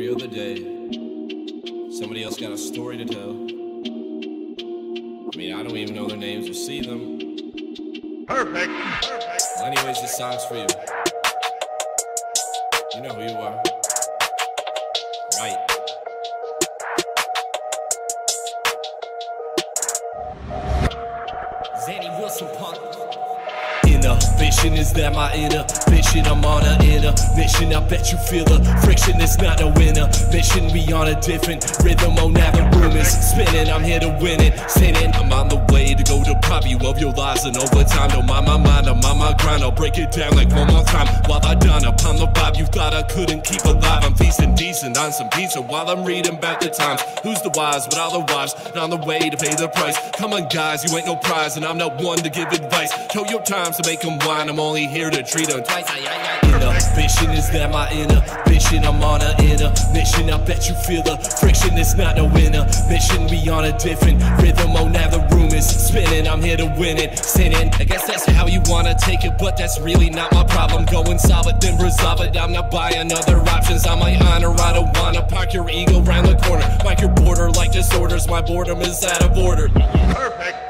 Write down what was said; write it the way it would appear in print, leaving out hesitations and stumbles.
every other day, somebody else got a story to tell. I mean, I don't even know their names or see them. Perfect. Well, anyways, this song's for you. You know who you are. Right. Zanny Willson punk. Inhibition, is that my inhibition? I'm on an mission. I bet you feel the friction. It's not no inhibition. We on a different rhythm. Oh, now the room is spinning. I'm here to win it. Sinning. I'm on the way to go deprive you of your lives and overtime. Don't mind my mind, I'm on my grind. I'll break it down like one more time while I dine upon the vibe you thought I couldn't keep alive. I'm feasting decent on some pizza while I'm reading about the times. Who's the wise with all the wives and on the way to pay the price? Come on, guys, you ain't no prize, and I'm not one to give advice. Show your times to make them whine. I'm only here to treat them twice. Inhibition, is that my inhibition? I'm on a mission. I bet you feel the friction. It's not no inhibition. We on a different rhythm. Oh, now the room is spinning. I'm here to win it. Sinning. I guess that's how you wanna take it, but that's really not my problem. Go and solve it, then resolve it. I'm not buying other options. On my honor, I don't wanna park your ego round the corner. Mark your border like disorders. My boredom is out of order. Perfect.